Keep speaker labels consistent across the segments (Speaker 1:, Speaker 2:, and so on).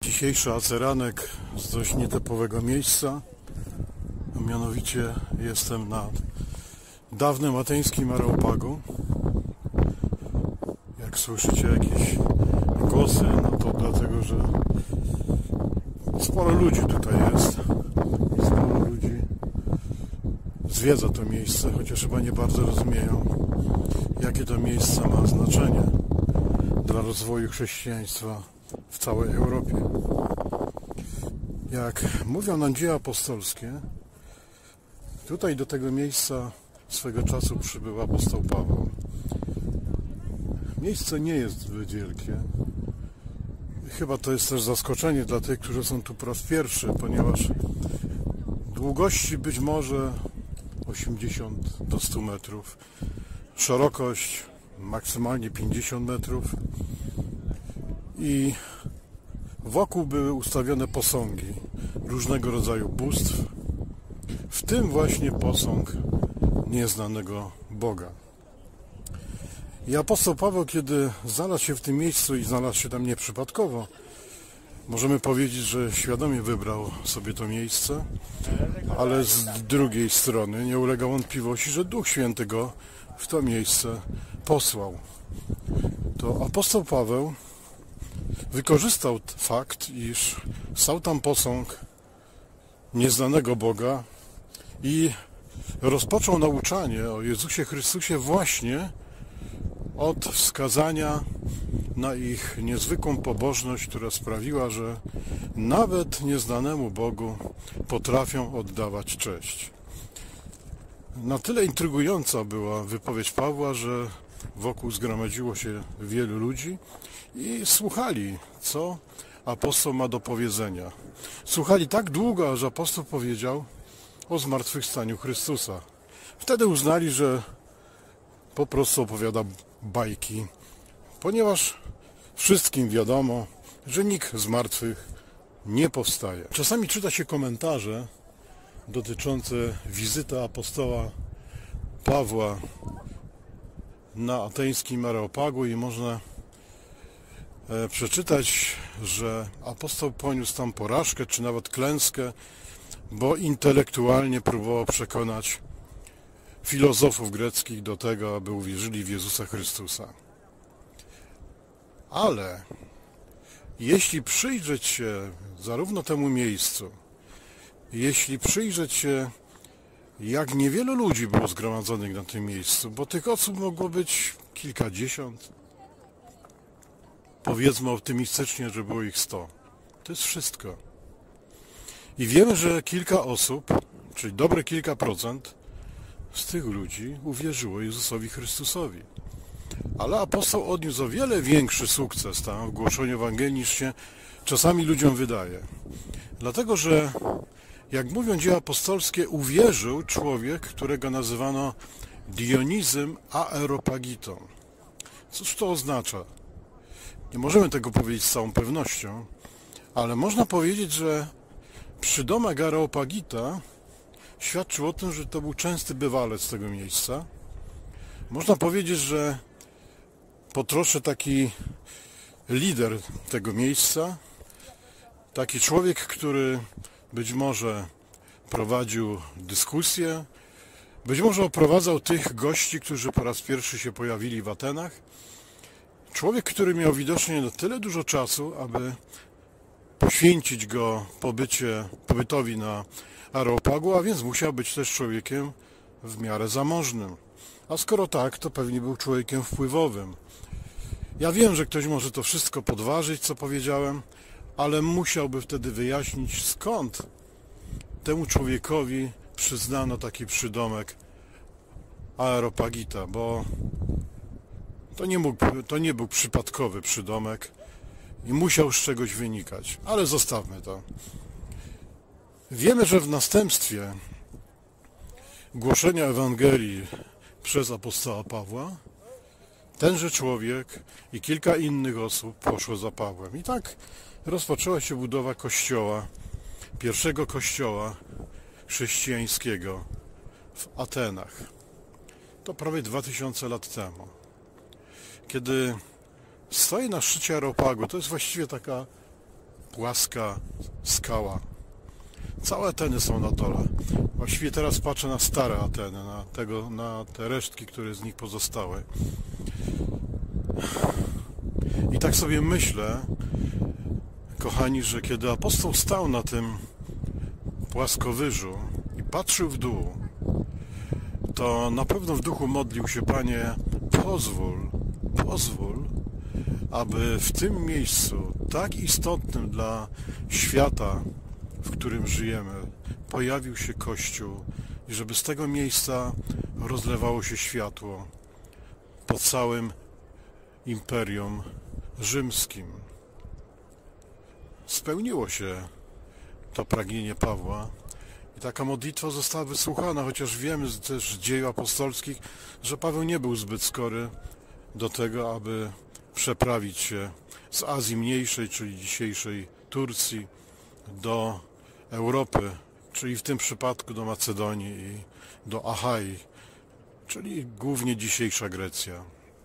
Speaker 1: Dzisiejszy aceranek z dość nietypowego miejsca, a mianowicie jestem na dawnym ateńskim Areopagu. Jak słyszycie jakieś głosy, no to dlatego, że sporo ludzi tutaj jest i sporo ludzi zwiedza to miejsce, chociaż chyba nie bardzo rozumieją, jakie to miejsce ma znaczenie dla rozwoju chrześcijaństwa w całej Europie. Jak mówią nam dzieje apostolskie, tutaj do tego miejsca swego czasu przybył apostoł Paweł. Miejsce nie jest zbyt wielkie. Chyba to jest też zaskoczenie dla tych, którzy są tu po raz pierwszy, ponieważ długości być może 80 do 100 metrów, szerokość maksymalnie 50 metrów i wokół były ustawione posągi różnego rodzaju bóstw, w tym właśnie posąg nieznanego Boga. I apostoł Paweł, kiedy znalazł się w tym miejscu i znalazł się tam nieprzypadkowo, możemy powiedzieć, że świadomie wybrał sobie to miejsce, ale z drugiej strony nie ulega wątpliwości, że Duch Święty go w to miejsce posłał. To apostoł Paweł wykorzystał fakt, iż stał tam posąg nieznanego Boga i rozpoczął nauczanie o Jezusie Chrystusie właśnie od wskazania na ich niezwykłą pobożność, która sprawiła, że nawet nieznanemu Bogu potrafią oddawać cześć. Na tyle intrygująca była wypowiedź Pawła, że wokół zgromadziło się wielu ludzi i słuchali, co apostoł ma do powiedzenia. Słuchali tak długo, aż apostoł powiedział o zmartwychwstaniu Chrystusa. Wtedy uznali, że po prostu opowiada bajki, ponieważ wszystkim wiadomo, że nikt z martwych nie powstaje. Czasami czyta się komentarze dotyczące wizyty apostoła Pawła na ateńskim Areopagu i można przeczytać, że apostoł poniósł tam porażkę, czy nawet klęskę, bo intelektualnie próbował przekonać filozofów greckich do tego, aby uwierzyli w Jezusa Chrystusa. Ale jeśli przyjrzeć się zarówno temu miejscu, jeśli przyjrzeć się, jak niewielu ludzi było zgromadzonych na tym miejscu, bo tych osób mogło być kilkadziesiąt, powiedzmy optymistycznie, że było ich 100. To jest wszystko. I wiemy, że kilka osób, czyli dobre kilka procent z tych ludzi uwierzyło Jezusowi Chrystusowi. Ale apostoł odniósł o wiele większy sukces tam w głoszeniu Ewangelii, niż się czasami ludziom wydaje. Dlatego, że jak mówią dzieła apostolskie, uwierzył człowiek, którego nazywano Dionizem Areopagitą. Cóż to oznacza? Nie możemy tego powiedzieć z całą pewnością, ale można powiedzieć, że przydomek Areopagita świadczył o tym, że to był częsty bywalec tego miejsca. Można powiedzieć, że po trosze taki lider tego miejsca, taki człowiek, który być może prowadził dyskusję, być może oprowadzał tych gości, którzy po raz pierwszy się pojawili w Atenach. Człowiek, który miał widocznie na tyle dużo czasu, aby poświęcić go pobytowi na Areopagu, a więc musiał być też człowiekiem w miarę zamożnym. A skoro tak, to pewnie był człowiekiem wpływowym. Ja wiem, że ktoś może to wszystko podważyć, co powiedziałem, ale musiałby wtedy wyjaśnić, skąd temu człowiekowi przyznano taki przydomek Areopagita, bo to nie był przypadkowy przydomek i musiał z czegoś wynikać, ale zostawmy to. Wiemy, że w następstwie głoszenia Ewangelii przez apostoła Pawła tenże człowiek i kilka innych osób poszło za Pawłem. I tak rozpoczęła się budowa kościoła, pierwszego kościoła chrześcijańskiego w Atenach. To prawie 2000 lat temu. Kiedy stoję na szczycie Areopagu, to jest właściwie taka płaska skała. Całe Ateny są na dole. Właściwie teraz patrzę na stare Ateny, na te resztki, które z nich pozostały. I tak sobie myślę, kochani, że kiedy apostoł stał na tym płaskowyżu i patrzył w dół, to na pewno w duchu modlił się: Panie, pozwól, aby w tym miejscu tak istotnym dla świata, w którym żyjemy, pojawił się Kościół i żeby z tego miejsca rozlewało się światło po całym Imperium Rzymskim. Spełniło się to pragnienie Pawła i taka modlitwa została wysłuchana, chociaż wiemy też z dziejów apostolskich, że Paweł nie był zbyt skory do tego, aby przeprawić się z Azji Mniejszej, czyli dzisiejszej Turcji, do Europy, czyli w tym przypadku do Macedonii i do Achai, czyli głównie dzisiejsza Grecja.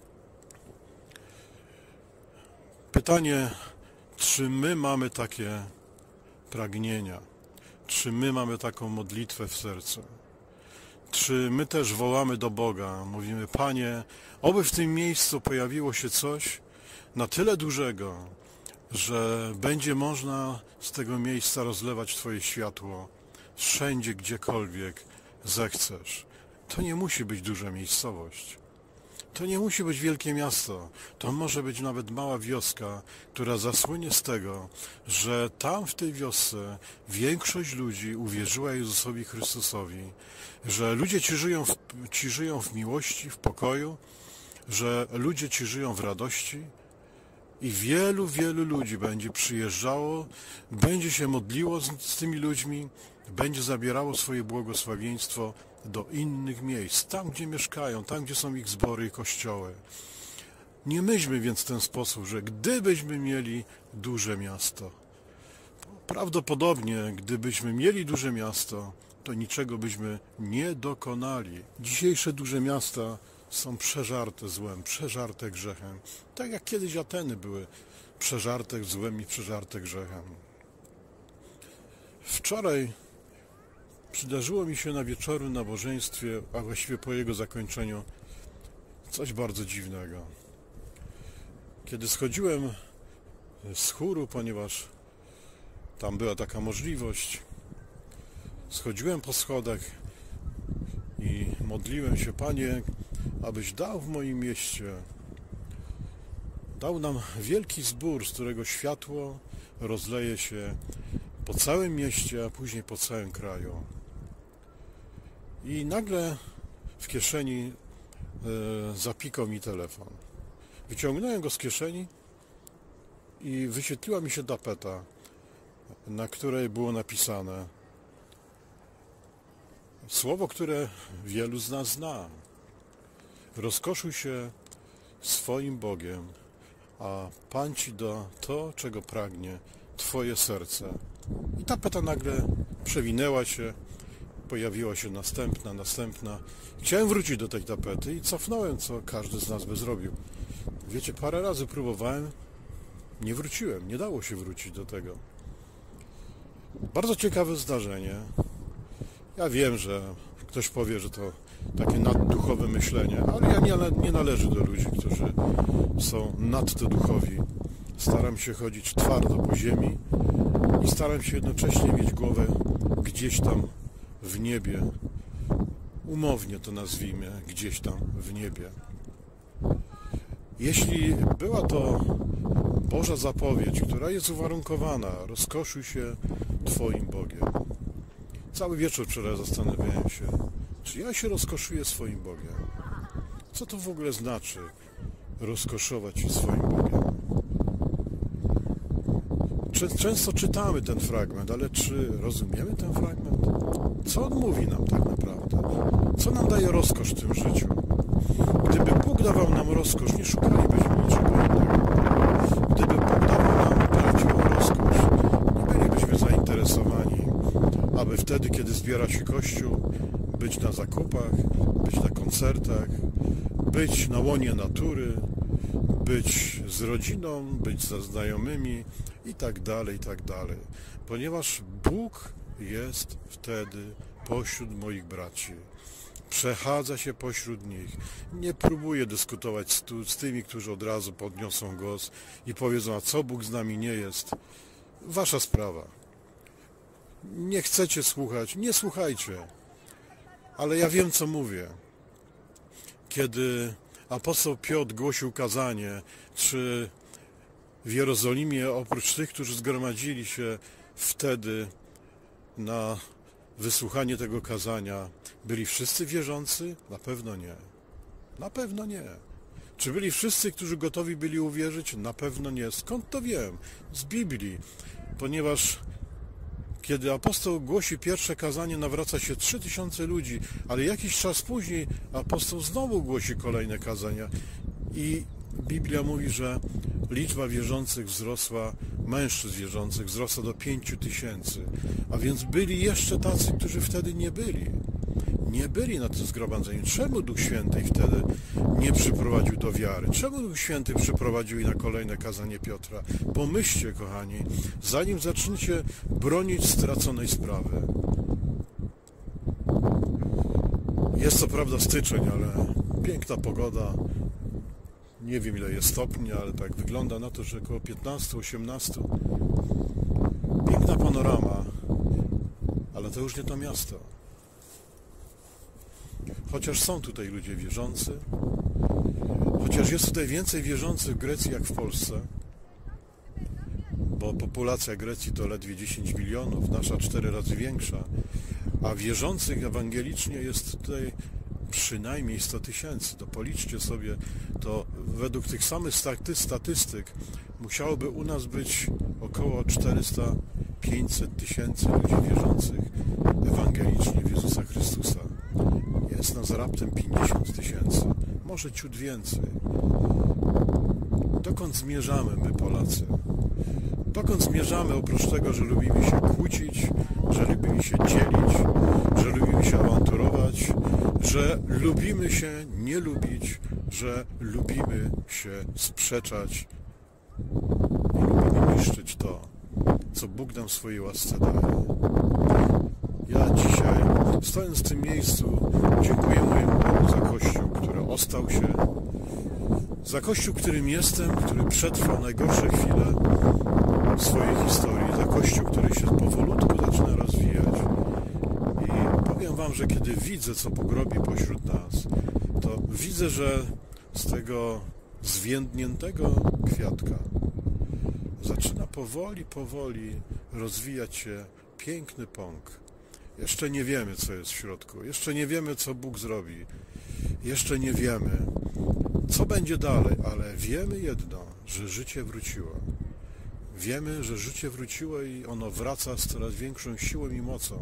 Speaker 1: Pytanie, czy my mamy takie pragnienia? Czy my mamy taką modlitwę w sercu? Czy my też wołamy do Boga, mówimy: Panie, oby w tym miejscu pojawiło się coś na tyle dużego, że będzie można z tego miejsca rozlewać Twoje światło wszędzie, gdziekolwiek zechcesz. To nie musi być duża miejscowość. To nie musi być wielkie miasto. To może być nawet mała wioska, która zasłynie z tego, że tam w tej wiosce większość ludzi uwierzyła Jezusowi Chrystusowi, że ludzie ci żyją w miłości, w pokoju, że ludzie ci żyją w radości i wielu ludzi będzie przyjeżdżało, będzie się modliło z tymi ludźmi, będzie zabierało swoje błogosławieństwo do innych miejsc, tam gdzie mieszkają, tam gdzie są ich zbory i kościoły. Nie myślmy więc w ten sposób, że gdybyśmy mieli duże miasto, prawdopodobnie gdybyśmy mieli duże miasto, to niczego byśmy nie dokonali. Dzisiejsze duże miasta są przeżarte złem, przeżarte grzechem. Tak jak kiedyś Ateny były przeżarte złem i przeżarte grzechem. Wczoraj przydarzyło mi się na wieczornym nabożeństwie, a właściwie po jego zakończeniu, coś bardzo dziwnego. Kiedy schodziłem z chóru, ponieważ tam była taka możliwość, schodziłem po schodach i modliłem się: Panie, abyś dał w moim mieście, dał nam wielki zbór, z którego światło rozleje się po całym mieście, a później po całym kraju. I nagle w kieszeni zapikał mi telefon. Wyciągnąłem go z kieszeni i wyświetliła mi się tapeta, na której było napisane słowo, które wielu z nas zna: rozkoszuj się swoim Bogiem, a Pan ci da to, czego pragnie Twoje serce. I tapeta nagle przewinęła się, pojawiła się następna. Chciałem wrócić do tej tapety i cofnąłem, co każdy z nas by zrobił. Wiecie, parę razy próbowałem, nie wróciłem, nie dało się wrócić do tego. Bardzo ciekawe zdarzenie. Ja wiem, że ktoś powie, że to takie nadduchowe myślenie, ale ja nie należę do ludzi, którzy są nadto duchowi. Staram się chodzić twardo po ziemi i staram się jednocześnie mieć głowę gdzieś tam w niebie. Umownie to nazwijmy, gdzieś tam w niebie. Jeśli była to Boża zapowiedź, która jest uwarunkowana: rozkoszuj się Twoim Bogiem. Cały wieczór wczoraj zastanawiałem się, czy ja się rozkoszuję swoim Bogiem. Co to w ogóle znaczy rozkoszować się swoim Bogiem? Często czytamy ten fragment, ale czy rozumiemy ten fragment? Co on mówi nam tak naprawdę? Co nam daje rozkosz w tym życiu? Gdyby Bóg dawał nam rozkosz, nie szukalibyśmy niczego innego. Gdyby Bóg dawał nam prawdziwą rozkosz, nie bylibyśmy zainteresowani, aby wtedy, kiedy zbiera się Kościół, być na zakupach, być na koncertach, być na łonie natury, być z z rodziną, być ze znajomymi i tak dalej, i tak dalej. Ponieważ Bóg jest wtedy pośród moich braci. Przechadza się pośród nich. Nie próbuje dyskutować z tymi, którzy od razu podniosą głos i powiedzą, a co Bóg z nami nie jest. Wasza sprawa. Nie chcecie słuchać, nie słuchajcie. Ale ja wiem, co mówię. Kiedy apostoł Piotr głosił kazanie, czy w Jerozolimie, oprócz tych, którzy zgromadzili się wtedy na wysłuchanie tego kazania, byli wszyscy wierzący? Na pewno nie. Na pewno nie. Czy byli wszyscy, którzy gotowi byli uwierzyć? Na pewno nie. Skąd to wiem? Z Biblii. Ponieważ kiedy apostoł głosi pierwsze kazanie, nawraca się 3000 ludzi, ale jakiś czas później apostoł znowu głosi kolejne kazania i Biblia mówi, że liczba wierzących wzrosła, mężczyzn wierzących wzrosła do 5000, a więc byli jeszcze tacy, którzy wtedy nie byli na tym zgromadzeniu. Czemu Duch Święty wtedy nie przyprowadził do wiary? Czemu Duch Święty przyprowadził i na kolejne kazanie Piotra? Pomyślcie, kochani, zanim zaczniecie bronić straconej sprawy. Jest to prawda styczeń, ale piękna pogoda. Nie wiem, ile jest stopni, ale tak wygląda na to, że około 15-18. Piękna panorama, ale to już nie to miasto. Chociaż są tutaj ludzie wierzący, chociaż jest tutaj więcej wierzących w Grecji jak w Polsce, bo populacja Grecji to ledwie 10 milionów, nasza 4 razy większa, a wierzących ewangelicznie jest tutaj przynajmniej 100 000. To policzcie sobie, to według tych samych statystyk musiałoby u nas być około 400-500 tysięcy ludzi wierzących ewangelicznie w Jezusa Chrystusa. Jest nas raptem 50 000, może ciut więcej. Dokąd zmierzamy my, Polacy? Dokąd zmierzamy oprócz tego, że lubimy się kłócić, że lubimy się dzielić, że lubimy się awanturować, że lubimy się nie lubić, że lubimy się sprzeczać i lubimy niszczyć to, co Bóg nam w swojej łasce daje. Ja dzisiaj, stojąc w tym miejscu, dziękuję mojemu Bogu za Kościół, który ostał się, za Kościół, którym jestem, który przetrwał najgorsze chwile w swojej historii, za Kościół, który się powolutku zaczyna rozwijać. I powiem wam, że kiedy widzę, co Bóg robi pośród nas, to widzę, że z tego zwiędniętego kwiatka zaczyna powoli rozwijać się piękny pąk. Jeszcze nie wiemy, co jest w środku. Jeszcze nie wiemy, co Bóg zrobi. Jeszcze nie wiemy, co będzie dalej, ale wiemy jedno, że życie wróciło. Wiemy, że życie wróciło i ono wraca z coraz większą siłą i mocą.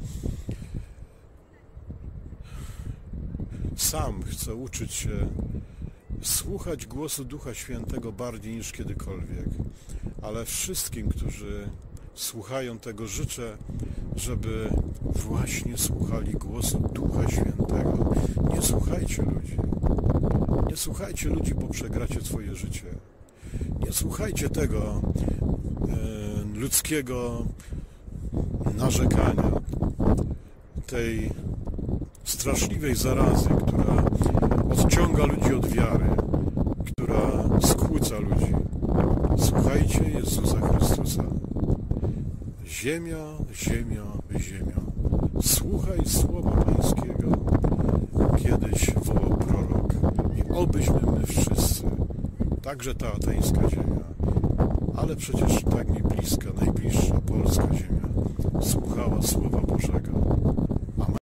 Speaker 1: Sam chcę uczyć się słuchać głosu Ducha Świętego bardziej niż kiedykolwiek, ale wszystkim, którzy słuchają tego, życzę, żeby właśnie słuchali głosu Ducha Świętego. Nie słuchajcie ludzi. Nie słuchajcie ludzi, bo przegracie swoje życie. Nie słuchajcie tego ludzkiego narzekania, tej straszliwej zarazy, która odciąga ludzi od wiary, która skłóca ludzi. Słuchajcie Jezusa Chrystusa. Ziemia, ziemia, ziemia, słuchaj słowa Pańskiego. Kiedyś wołał prorok i obyśmy my wszyscy, także ta ateńska ziemia, ale przecież tak mi bliska, najbliższa polska ziemia, słuchała słowa Bożego.